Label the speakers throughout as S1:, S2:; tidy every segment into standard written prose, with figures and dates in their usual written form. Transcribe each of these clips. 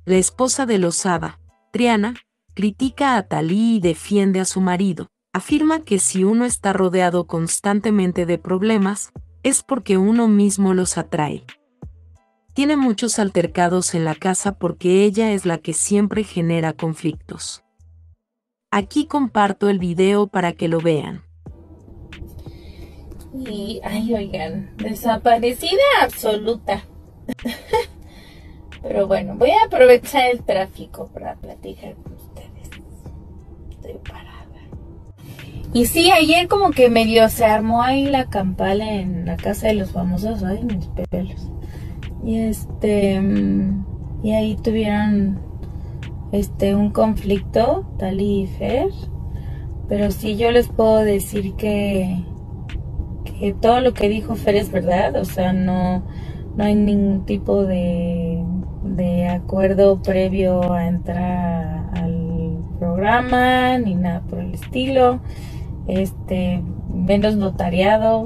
S1: La esposa de Lozada, Triana, critica a Thalí y defiende a su marido. Afirma que si uno está rodeado constantemente de problemas, es porque uno mismo los atrae. Tiene muchos altercados en la casa porque ella es la que siempre genera conflictos. Aquí comparto el video para que lo vean.
S2: Y, ay, oigan, desaparecida absoluta. Pero bueno, voy a aprovechar el tráfico para platicar con ustedes. Estoy parada. Y sí, ayer como que medio se armó ahí la campala en la casa de los famosos. Ay, mis pelos. Y ahí tuvieron un conflicto, Thalí y Fer. Pero sí, yo les puedo decir que todo lo que dijo Fer es verdad. O sea, no hay ningún tipo de acuerdo previo a entrar al programa ni nada por el estilo. Menos notariado.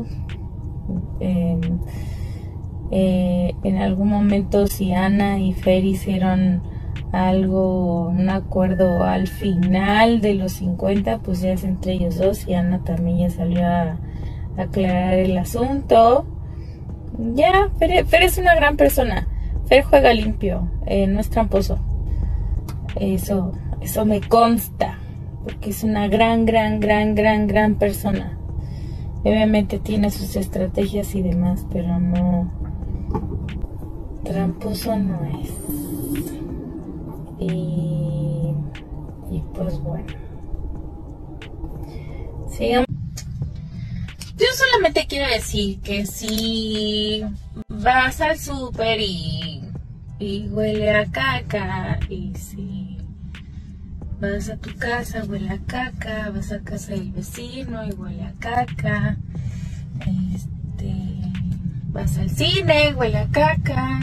S2: En algún momento, si Ana y Fer hicieron algo, un acuerdo al final de los 50, pues ya es entre ellos dos, y Ana también ya salió a aclarar el asunto. Ya, Fer es una gran persona. Fer juega limpio, no es tramposo. Eso me consta, porque es una gran persona. Obviamente tiene sus estrategias y demás, pero no, tramposo no es. Y pues bueno, sigamos. Yo solamente quiero decir que si vas al súper y huele a caca, y si vas a tu casa, huele a caca, vas a casa del vecino y huele a caca, vas al cine, huele a caca,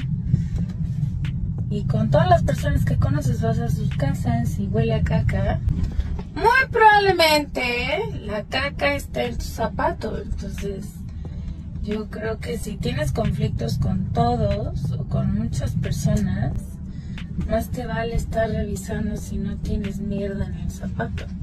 S2: y con todas las personas que conoces vas a sus casas y huele a caca, muy probablemente la caca está en tu zapato. Entonces yo creo que si tienes conflictos con todos o con muchas personas, más te vale estar revisando si no tienes mierda en el zapato.